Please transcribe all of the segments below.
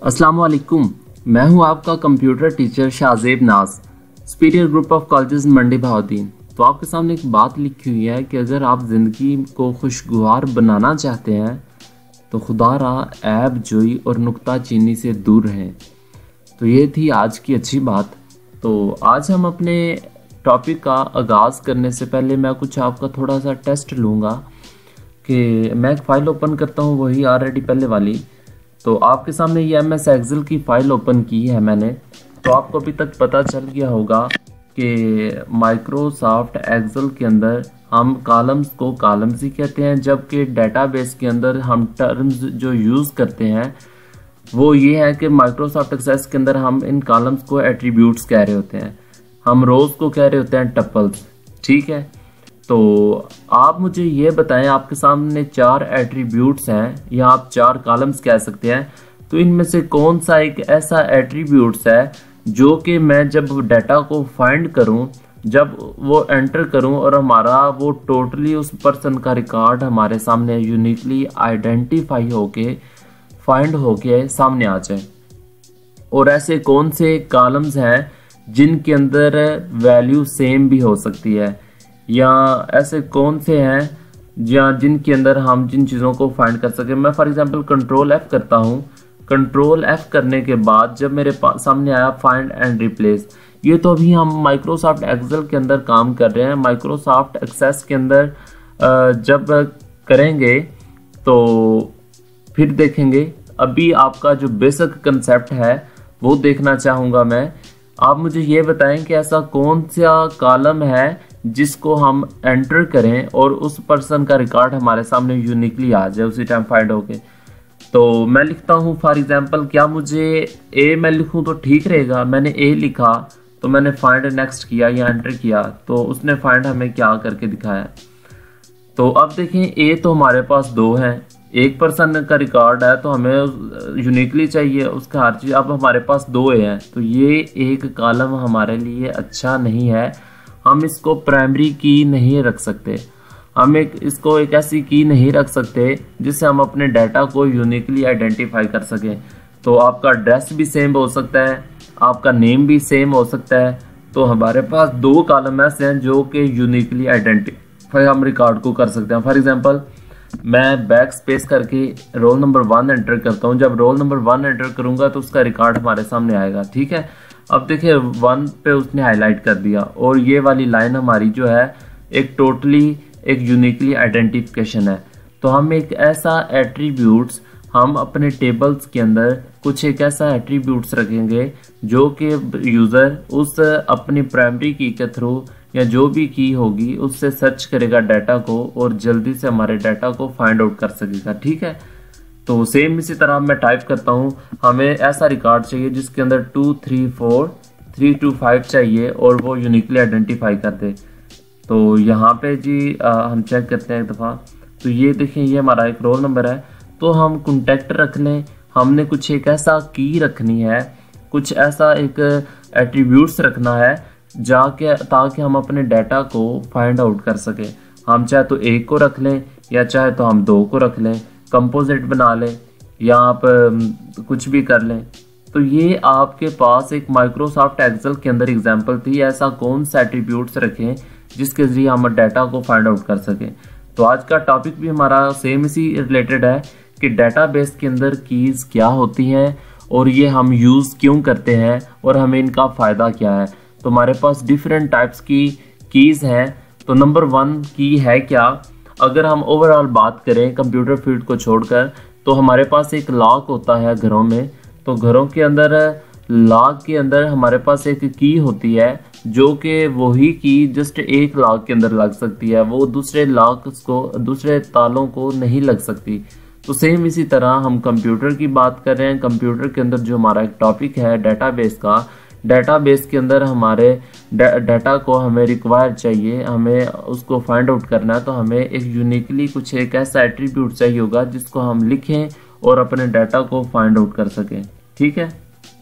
अस्सलाम वालेकुम। मैं हूं आपका computer teacher Shahzeb Naz, superior group of colleges Mandi Bahauddin. तो आपके सामने एक बात लिखी हुई है कि अगर आप ज़िंदगी को खुशगवार बनाना चाहते हैं तो खुदारा ऐब जोई और नुक्ता चीनी से दूर रहें। तो ये थी आज की अच्छी बात। तो आज हम अपने टॉपिक का आगाज़ करने से पहले मैं कुछ आपका थोड़ा सा टेस्ट लूँगा कि मैं एक फ़ाइल ओपन करता हूँ, वही ऑलरेडी पहले वाली। तो आपके सामने ये MS एक्सेल की फ़ाइल ओपन की है मैंने। तो आपको अभी तक पता चल गया होगा कि माइक्रोसॉफ्ट एक्सेल के अंदर हम कॉलम्स को कॉलम्स ही कहते हैं, जबकि डेटाबेस के अंदर हम टर्म्स जो यूज़ करते हैं वो ये है कि माइक्रोसॉफ्ट एक्सेल के अंदर हम इन कॉलम्स को एट्रीब्यूट्स कह रहे होते हैं, हम रोज़ को कह रहे होते हैं टपल्स। ठीक है, तो आप मुझे ये बताएं, आपके सामने 4 एट्रीब्यूट्स हैं या आप 4 कॉलम्स कह सकते हैं। तो इनमें से कौन सा एक ऐसा एट्रीब्यूट्स है जो कि मैं जब डाटा को फाइंड करूं, जब वो एंटर करूं और हमारा वो टोटली उस पर्सन का रिकॉर्ड हमारे सामने यूनिकली आइडेंटिफाई होके फाइंड होके सामने आ जाए। और ऐसे कौन से कॉलम्स हैं जिनके अंदर वैल्यू सेम भी हो सकती है, या ऐसे कौन से हैं या जिनके अंदर हम जिन चीज़ों को फाइंड कर सकें। मैं फॉर एग्जांपल कंट्रोल F करता हूं। कंट्रोल F करने के बाद जब मेरे सामने आया फाइंड एंड रिप्लेस, ये तो अभी हम माइक्रोसॉफ्ट एक्सेल के अंदर काम कर रहे हैं। माइक्रोसॉफ्ट एक्सेस के अंदर जब करेंगे तो फिर देखेंगे। अभी आपका जो बेसिक कंसेप्ट है वो देखना चाहूँगा मैं। आप मुझे ये बताएं कि ऐसा कौन सा कॉलम है जिसको हम एंटर करें और उस पर्सन का रिकॉर्ड हमारे सामने यूनिकली आ जाए उसी टाइम फाइंड होके। तो मैं लिखता हूँ फॉर एग्जांपल, क्या मुझे ए मैं लिखूँ तो ठीक रहेगा? मैंने ए लिखा तो मैंने फाइंड नेक्स्ट किया या एंटर किया तो उसने फाइंड हमें क्या करके दिखाया। तो अब देखें, ए तो हमारे पास 2 हैं, एक पर्सन का रिकॉर्ड है तो हमें यूनिकली चाहिए उसका हर चीज़। अब हमारे पास 2 ए हैं तो ये एक कॉलम हमारे लिए अच्छा नहीं है। हम इसको प्राइमरी की नहीं रख सकते, हम इसको एक ऐसी की नहीं रख सकते जिससे हम अपने डाटा को यूनिकली आइडेंटिफाई कर सकें। तो आपका एड्रेस भी सेम हो सकता है, आपका नेम भी सेम हो सकता है। तो हमारे पास 2 कॉलम ऐसे हैं जो कि यूनिकली आइडेंटिफाई हम रिकॉर्ड को कर सकते हैं। फॉर एग्जांपल, मैं बैक स्पेस करके रोल नंबर 1 एंटर करता हूं। जब रोल नंबर 1 एंटर करूंगा तो उसका रिकॉर्ड हमारे सामने आएगा। ठीक है, अब देखिए 1 पे उसने हाईलाइट कर दिया और ये वाली लाइन हमारी जो है एक टोटली एक यूनिकली आइडेंटिफिकेशन है। तो हम एक ऐसा एट्रीब्यूट्स हम अपने टेबल्स के अंदर कुछ एक ऐसा एट्रीब्यूट्स रखेंगे जो कि यूज़र उस अपनी प्राइमरी की के थ्रू या जो भी की होगी उससे सर्च करेगा डाटा को और जल्दी से हमारे डाटा को फाइंड आउट कर सकेगा। ठीक है, तो सेम इसी तरह मैं टाइप करता हूँ, हमें ऐसा रिकॉर्ड चाहिए जिसके अंदर 2 3 4 3 2 5 चाहिए और वो यूनिकली आइडेंटिफाई कर दे। तो यहाँ पे जी हम चेक करते हैं एक दफ़ा। तो ये देखें, ये हमारा एक रोल नंबर है। तो हम कॉन्टैक्ट रख लें, हमने कुछ एक ऐसा की रखनी है, कुछ ऐसा एक एट्रीब्यूट्स रखना है जाके ताकि हम अपने डाटा को फाइंड आउट कर सकें। हम चाहे तो 1 को रख लें या चाहे तो हम 2 को रख लें, कंपोजिट बना लें या आप कुछ भी कर लें। तो ये आपके पास एक माइक्रोसॉफ्ट एक्सेल के अंदर एग्जांपल थी, ऐसा कौन सा एट्रीब्यूट्स रखें जिसके जरिए हम डाटा को फाइंड आउट कर सकें। तो आज का टॉपिक भी हमारा सेम इसी रिलेटेड है कि डाटाबेस के अंदर कीज़ क्या होती हैं और ये हम यूज़ क्यों करते हैं और हमें इनका फ़ायदा क्या है। तो हमारे पास डिफरेंट टाइप्स की कीज़ हैं। तो नंबर 1 की है क्या? अगर हम ओवरऑल बात करें कंप्यूटर फील्ड को छोड़कर, तो हमारे पास एक लॉक होता है घरों में। तो घरों के अंदर लॉक के अंदर हमारे पास एक की होती है जो कि वही की जस्ट एक लॉक के अंदर लग सकती है, वो दूसरे लॉक्स को दूसरे तालों को नहीं लग सकती। तो सेम इसी तरह हम कंप्यूटर की बात कर रहे हैं। कंप्यूटर के अंदर जो हमारा एक टॉपिक है डाटाबेस का, डाटाबेस के अंदर हमारे डाटा को हमें रिक्वायर चाहिए, हमें उसको फाइंड आउट करना है। तो हमें एक यूनिकली कुछ एक ऐसा एट्रीब्यूट चाहिए होगा जिसको हम लिखें और अपने डाटा को फाइंड आउट कर सकें। ठीक है,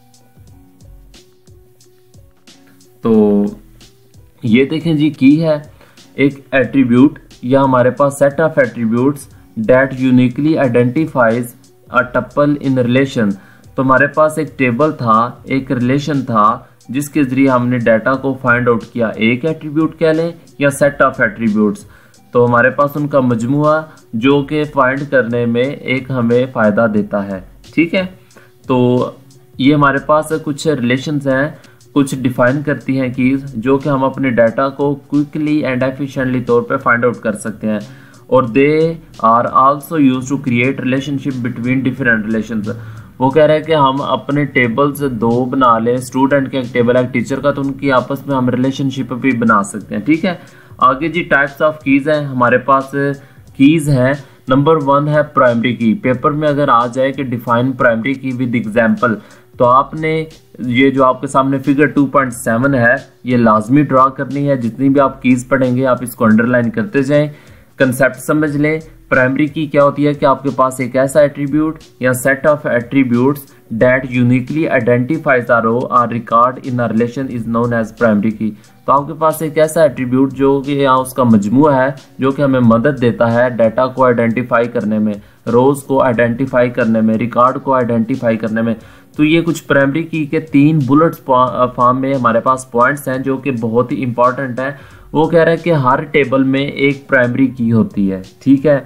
तो ये देखें जी, की है एक एट्रीब्यूट या हमारे पास set of attributes that uniquely identifies a tuple in relation. तो तो हमारे पास एक टेबल था, एक रिलेशन था जिसके जरिए हमने डाटा को फाइंड आउट किया। एक एट्रीब्यूट कह लें या सेट ऑफ एट्रीब्यूट्स, तो हमारे पास उनका मजमुआ जो कि फाइंड करने में एक हमें फ़ायदा देता है। ठीक है, तो ये हमारे पास कुछ रिलेशंस हैं, कुछ डिफाइन करती हैं कीज, जो कि हम अपने डाटा को क्विकली एंड एफिशिएंटली तौर पे फाइंड आउट कर सकते हैं। और they are also used to create relationship between different relations. वो कह रहे हैं कि हम अपने टेबल्स दो बना लें, स्टूडेंट का एक टेबल है, टीचर का, तो उनकी आपस में हम रिलेशनशिप भी बना सकते हैं। ठीक है, आगे जी टाइप्स ऑफ कीज हैं हमारे पास। कीज है नंबर 1 है प्राइमरी की। पेपर में अगर आ जाए कि define primary key with example, तो आपने ये जो आपके सामने फिगर 2.7 है ये लाजमी ड्रा करनी है। जितनी भी आप कीज पढ़ेंगे आप इसको अंडरलाइन करते जाएं, कंसेप्ट समझ लें। प्राइमरी की क्या होती है कि आपके पास एक ऐसा एट्रीब्यूट या set of attributes that uniquely identifies a row और record in a relation is known as primary key. तो आपके पास एक ऐसा एट्रीब्यूट जो कि यहाँ उसका मजमूआ है, जो कि हमें मदद देता है डाटा को आइडेंटिफाई करने में, रोज को आइडेंटिफाई करने में, रिकॉर्ड को आइडेंटिफाई करने में। तो ये कुछ प्राइमरी की के 3 बुलेट्स फॉर्म में हमारे पास पॉइंट्स हैं जो कि बहुत ही इंपॉर्टेंट है। वो कह रहा है कि हर टेबल में एक प्राइमरी की होती है। ठीक है,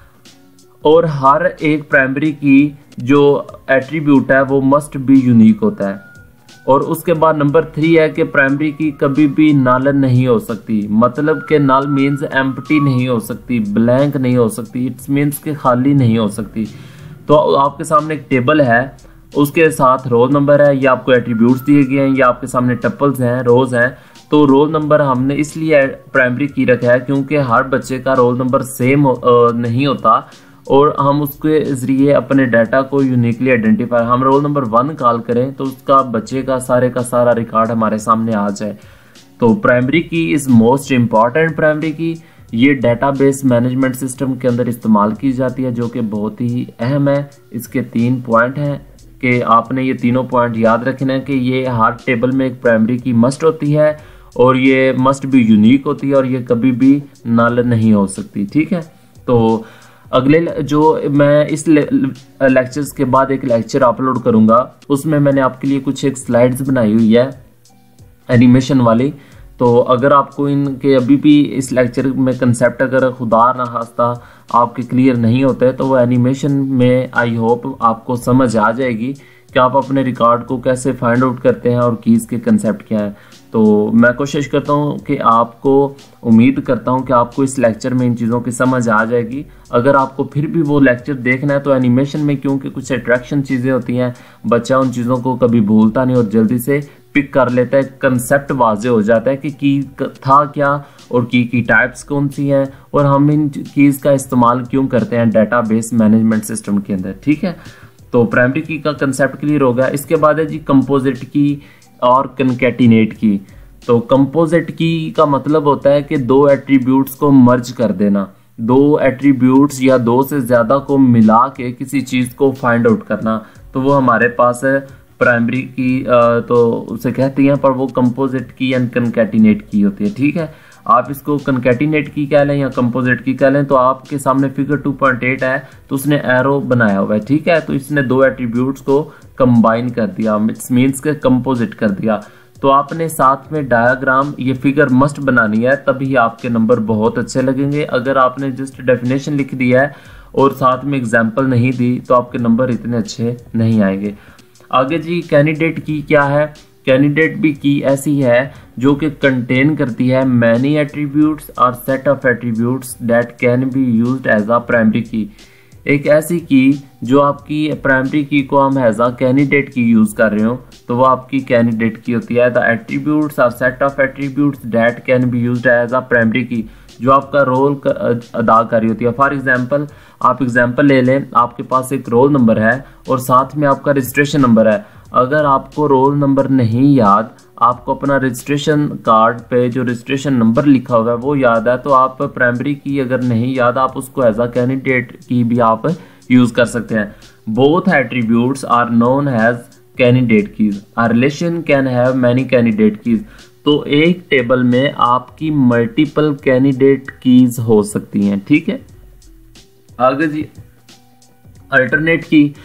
और हर एक प्राइमरी की जो एट्रीब्यूट है वो मस्ट बी यूनिक होता है। और उसके बाद नंबर 3 है कि प्राइमरी की कभी भी नल नहीं हो सकती। मतलब कि नल मीन्स एम्प्टी नहीं हो सकती, ब्लैंक नहीं हो सकती, इट्स मीन्स के खाली नहीं हो सकती। तो आपके सामने एक टेबल है, उसके साथ रोल नंबर है, या आपको एट्रीब्यूट्स दिए गए हैं, या आपके सामने टपल्स हैं, रोज हैं। तो रोल नंबर हमने इसलिए प्राइमरी की रखा है क्योंकि हर बच्चे का रोल नंबर सेम नहीं होता, और हम उसके जरिए अपने डाटा को यूनिकली आइडेंटिफाई, हम रोल नंबर 1 कॉल करें तो उसका बच्चे का सारा रिकॉर्ड हमारे सामने आ जाए। तो प्राइमरी की इज मोस्ट इम्पॉर्टेंट। प्राइमरी की ये डाटाबेस मैनेजमेंट सिस्टम के अंदर इस्तेमाल की जाती है, जो कि बहुत ही अहम है। इसके 3 पॉइंट हैं कि आपने ये तीनों पॉइंट याद रखना है कि ये हर टेबल में एक प्राइमरी की मस्ट होती है, और ये मस्ट भी यूनिक होती है, और ये कभी भी नल नहीं हो सकती। ठीक है, तो अगले जो मैं इस लेक्चर्स के बाद एक लेक्चर अपलोड करूंगा, उसमें मैंने आपके लिए कुछ एक स्लाइड्स बनाई हुई है एनिमेशन वाली। तो अगर आपको इनके अभी भी इस लेक्चर में कंसेप्ट अगर खुदा ना खास्ता आपके क्लियर नहीं होते, तो वो एनिमेशन में आई होप आपको समझ आ जाएगी कि आप अपने रिकॉर्ड को कैसे फाइंड आउट करते हैं और कीज़ के कंसेप्ट क्या है। तो मैं कोशिश करता हूं कि आपको, उम्मीद करता हूं कि आपको इस लेक्चर में इन चीज़ों की समझ आ जाएगी। अगर आपको फिर भी वो लेक्चर देखना है तो एनिमेशन में, क्योंकि कुछ अट्रैक्शन चीज़ें होती हैं, बच्चा उन चीज़ों को कभी भूलता नहीं और जल्दी से पिक कर लेता है, कंसेप्ट वाजे हो जाता है कि की था क्या और की टाइप्स कौन सी हैं, और हम इन कीज़ का इस्तेमाल क्यों करते हैं डाटाबेस मैनेजमेंट सिस्टम के अंदर। ठीक है, तो प्राइमरी की का कंसेप्ट क्लियर हो गया। इसके बाद है जी कंपोजिट की और कनकैटिनेट की। तो कंपोजिट की का मतलब होता है कि 2 एट्रीब्यूट्स को मर्ज कर देना, 2 एट्रीब्यूट्स या 2 से ज्यादा को मिला के किसी चीज को फाइंड आउट करना। तो वो हमारे पास है प्राइमरी की, तो उसे कहती हैं, पर वो कंपोजिट की एंड कनकैटिनेट की होती है। ठीक है, आप इसको कनकैटिनेट की कह लें या कंपोजिट की कह लें। तो आपके सामने फिगर 2.8 है, तो उसने एरो बनाया हुआ है। ठीक है, तो इसने 2 एट्रीब्यूट्स को कंबाइन कर दिया, इट्स मीन्स के कंपोजिट कर दिया। तो आपने साथ में डायग्राम, ये फिगर मस्ट बनानी है, तभी आपके नंबर बहुत अच्छे लगेंगे। अगर आपने जस्ट डेफिनेशन लिख दिया है और साथ में एग्जाम्पल नहीं दी, तो आपके नंबर इतने अच्छे नहीं आएंगे। आगे जी कैंडिडेट की क्या है। कैंडिडेट भी की ऐसी है जो कि कंटेन करती है मैनी एट्रीब्यूट्स और set of attributes that can be used as a primary key. एक ऐसी की जो आपकी प्राइमरी की को हम as a candidate key use कर रहे हो, तो वो आपकी कैंडिडेट की होती है। द एट्रीब्यूट्स और set of attributes that can be used as a primary key, जो आपका रोल अदा कर रही होती है। फॉर एग्जाम्पल, आप एग्जाम्पल ले लें, आपके पास एक रोल नंबर है और साथ में आपका रजिस्ट्रेशन नंबर है। अगर आपको रोल नंबर नहीं याद, आपको अपना रजिस्ट्रेशन कार्ड पे जो रजिस्ट्रेशन नंबर लिखा हुआ है वो याद है, तो आप प्राइमरी की अगर नहीं याद, आप उसको एज अ कैंडिडेट की भी आप यूज कर सकते हैं। Both attributes are known as candidate keys. A relation can have many candidate keys. तो एक टेबल में आपकी मल्टीपल कैंडिडेट कीज हो सकती हैं। ठीक है, आगे जी अल्टरनेट की।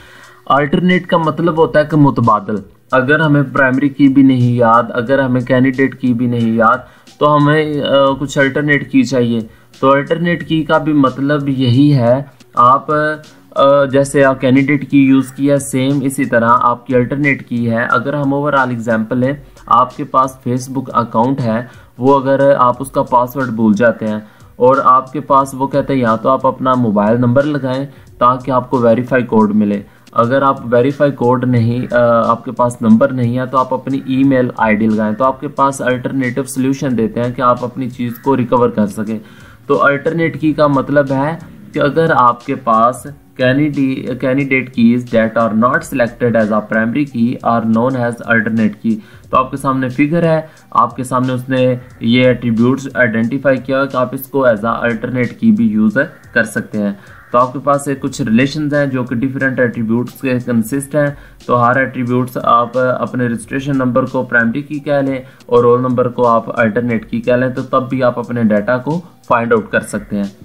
अल्टरनेट का मतलब होता है कि मुतबादल। अगर हमें प्राइमरी की भी नहीं याद, अगर हमें कैंडिडेट की भी नहीं याद, तो हमें कुछ अल्टरनेट की चाहिए। तो अल्टरनेट की का भी मतलब यही है, आप जैसे आप कैंडिडेट की यूज़ किया, सेम इसी तरह आपकी अल्टरनेट की है। अगर हम ओवरऑल एग्जांपल लें, आपके पास फेसबुक अकाउंट है, वो अगर आप उसका पासवर्ड भूल जाते हैं और आपके पास वो कहते हैं या तो आप अपना मोबाइल नंबर लगाएं ताकि आपको वेरीफाई कोड मिले। अगर आप वेरीफाई कोड नहीं, आपके पास नंबर नहीं है, तो आप अपनी ईमेल आईडी लगाएं। तो आपके पास अल्टरनेटिव सोल्यूशन देते हैं कि आप अपनी चीज़ को रिकवर कर सकें। तो अल्टरनेट की का मतलब है कि अगर आपके पास candidate keys that are not selected as a primary key are known as alternate key. तो आपके सामने फिगर है, आपके सामने उसने ये एट्रीब्यूट्स आइडेंटिफाई किया कि आप इसको एज अ अल्टरनेट की भी यूज़ कर सकते हैं। तो आपके पास कुछ रिलेशंस हैं जो कि डिफरेंट एट्रीब्यूट्स के कंसिस्ट हैं। तो हर एट्रीब्यूट्स आप अपने रजिस्ट्रेशन नंबर को प्राइमरी की कह लें और रोल नंबर को आप अल्टरनेट की कह लें, तो तब भी आप अपने डाटा को फाइंड आउट कर सकते हैं।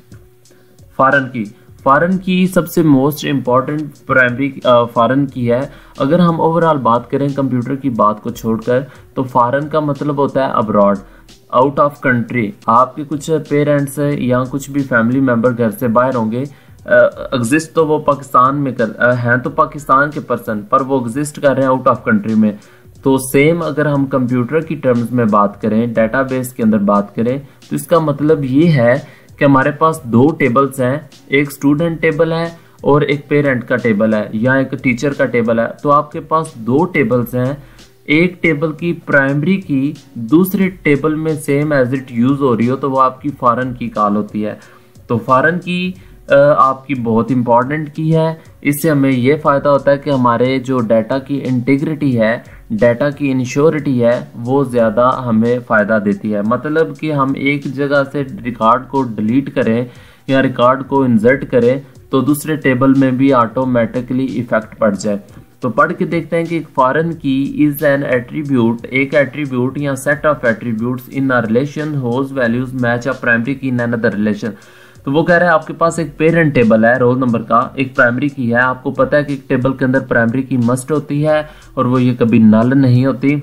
फॉरेन की सबसे मोस्ट इम्पॉर्टेंट प्राइमरी फॉरेन की है। अगर हम ओवरऑल बात करें कंप्यूटर की बात को छोड़कर, तो फॉरेन का मतलब होता है अब्रॉड, आउट ऑफ कंट्री। आपके कुछ पेरेंट्स या कुछ भी फैमिली मेंबर घर से बाहर होंगे, एग्जिस्ट तो वो पाकिस्तान में हैं, तो पाकिस्तान के पर्सन, पर वो एग्जिस्ट कर रहे हैं आउट ऑफ कंट्री में। तो सेम अगर हम कंप्यूटर की टर्म्स में बात करें, डेटाबेस के अंदर बात करें, तो इसका मतलब ये है कि हमारे पास दो टेबल्स हैं, एक स्टूडेंट टेबल है और एक पेरेंट का टेबल है या एक टीचर का टेबल है। तो आपके पास दो टेबल्स हैं, एक टेबल की प्राइमरी की दूसरे टेबल में सेम एज इट यूज हो रही हो, तो वो आपकी फॉरेन की कॉल होती है। तो फॉरेन की आपकी बहुत इंपॉर्टेंट की है। इससे हमें ये फ़ायदा होता है कि हमारे जो डाटा की इंटीग्रिटी है, डाटा की इंश्योरिटी है, वो ज़्यादा हमें फ़ायदा देती है। मतलब कि हम एक जगह से रिकॉर्ड को डिलीट करें या रिकॉर्ड को इंसर्ट करें तो दूसरे टेबल में भी ऑटोमेटिकली इफेक्ट पड़ जाए। तो पढ़ के देखते हैं कि एक foreign key is an attribute, एक एट्रीब्यूट या set of attributes in a relation whose values match a primary key in another relation. तो वो कह रहा है आपके पास एक पेरेंट टेबल है रोल नंबर का, एक प्राइमरी की है। आपको पता है कि एक टेबल के अंदर प्राइमरी की मस्ट होती है और वो ये कभी नल नहीं होती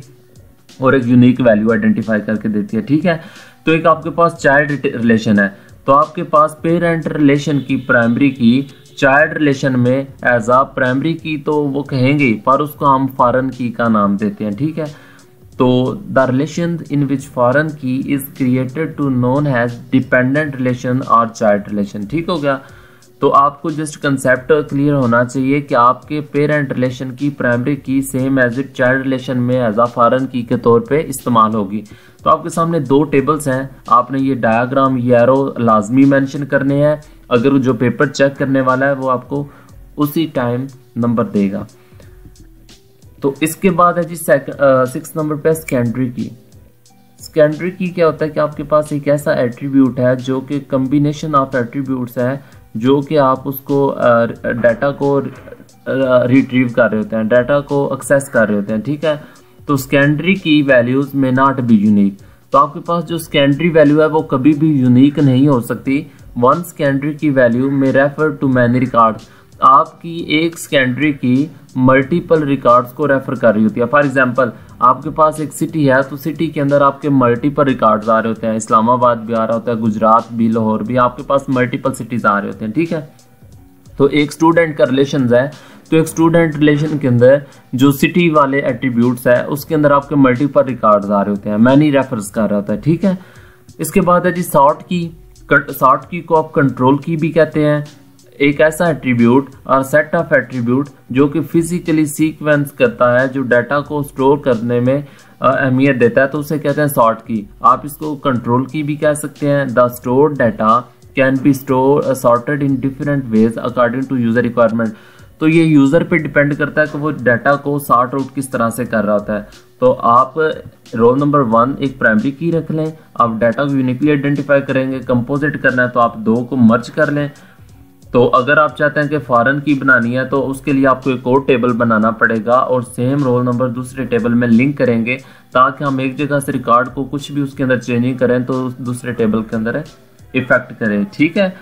और एक यूनिक वैल्यू आइडेंटिफाई करके देती है, ठीक है। तो एक आपके पास चाइल्ड रिलेशन है, तो आपके पास पेरेंट रिलेशन की प्राइमरी की चाइल्ड रिलेशन में एज आ प्राइमरी की तो वो कहेंगे, पर उसको हम फॉरेन की का नाम देते हैं, ठीक है। तो the relation in which foreign key is created to known has dependent relation और चाइल्ड रिलेशन, ठीक हो गया। तो आपको जस्ट कंसेप्ट क्लियर होना चाहिए कि आपके पेरेंट रिलेशन की primary key same as it child relation में एज आ फॉरेन की के तौर पे इस्तेमाल होगी। तो आपके सामने दो टेबल्स हैं, आपने ये डायग्राम ये एरो लाजमी मेंशन करने हैं। अगर जो पेपर चेक करने वाला है वो आपको उसी टाइम नंबर देगा। तो इसके बाद है जी 6 नंबर पे सेकेंडरी की। सेकेंडरी की क्या होता है कि आपके पास एक ऐसा एट्रीब्यूट है जो कि कम्बिनेशन ऑफ एट्रीब्यूट्स है, जो कि आप उसको डाटा को रिट्रीव कर रहे होते हैं, डाटा को एक्सेस कर रहे होते हैं, ठीक है। तो सेकेंडरी की वैल्यूज में नॉट बी यूनिक। तो आपके पास जो सेकेंडरी वैल्यू है वो कभी भी यूनिक नहीं हो सकती। वन सेकेंडरी की वैल्यू में रेफर टू मैनी रिकॉर्ड्स, आपकी एक सेकेंडरी की मल्टीपल रिकॉर्ड्स को रेफर कर रही होती है। फॉर एग्जांपल आपके पास एक सिटी है, तो सिटी के अंदर आपके मल्टीपल रिकॉर्ड्स आ रहे होते हैं, इस्लामाबाद भी आ रहा होता है, गुजरात भी, लाहौर भी, आपके पास मल्टीपल सिटीज आ रहे होते हैं, ठीक है। तो एक स्टूडेंट का रिलेशन है, तो एक स्टूडेंट रिलेशन के अंदर जो सिटी वाले एट्रीब्यूट्स है उसके अंदर आपके मल्टीपल रिकॉर्ड्स आ रहे होते हैं, मैनी रेफर्स कर रहा होता है, ठीक है। इसके बाद है जी सॉर्ट की। सॉर्ट की को आप कंट्रोल की भी कहते हैं, एक ऐसा एट्रीब्यूट और सेट ऑफ एट्रीब्यूट जो कि फिजिकली सीक्वेंस करता है, जो डाटा को स्टोर करने में अहमियत देता है, तो उसे कहते हैं सॉर्ट की। आप इसको कंट्रोल की भी कह सकते हैं। The stored data can be sorted in different ways according to user requirement. तो ये यूजर पे डिपेंड करता है कि वो डाटा को सॉर्ट आउट किस तरह से कर रहा होता है। तो आप रोल नंबर 1 एक प्राइमरी की रख लें, आप डाटा को यूनिकली आइडेंटिफाई करेंगे, कंपोजिट करना है तो आप दो को मर्ज कर लें। तो अगर आप चाहते हैं कि फॉरेन की बनानी है तो उसके लिए आपको एक और टेबल बनाना पड़ेगा और सेम रोल नंबर दूसरे टेबल में लिंक करेंगे, ताकि हम एक जगह से रिकॉर्ड को कुछ भी उसके अंदर चेंजिंग करें तो दूसरे टेबल के अंदर इफेक्ट करें, ठीक है।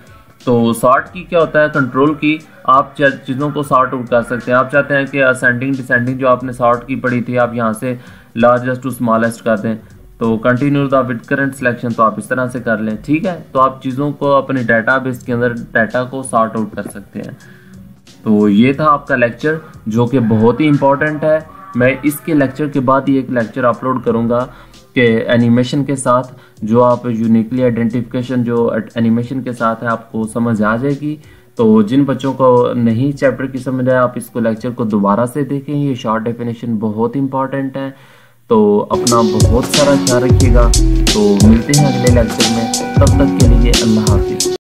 तो सॉर्ट की क्या होता है, कंट्रोल की। आप चीज़ों को सॉर्ट आउट कर सकते हैं। आप चाहते हैं कि असेंडिंग डिसेंडिंग जो आपने सॉर्ट की पढ़ी थी, आप यहाँ से लार्जेस्ट टू स्मॉलेस्ट कर दें, तो continue the with current selection, तो आप इस तरह से कर लें, ठीक है। तो आप चीज़ों को अपने डेटाबेस के अंदर डाटा को सॉर्ट आउट कर सकते हैं। तो ये था आपका लेक्चर जो कि बहुत ही इंपॉर्टेंट है। मैं इसके लेक्चर के बाद ही एक लेक्चर अपलोड करूँगा कि एनिमेशन के साथ, जो आप यूनिकली आइडेंटिफिकेशन जो एनिमेशन के साथ है आपको समझ आ जाएगी। तो जिन बच्चों को नहीं चैप्टर की समझ आए, आप इसको लेक्चर को दोबारा से देखें, ये शॉर्ट डेफिनेशन बहुत इंपॉर्टेंट है। तो अपना बहुत सारा ख्याल रखिएगा। तो मिलते हैं अगले लेक्चर में, तब तक के लिए अल्लाह हाफिज़।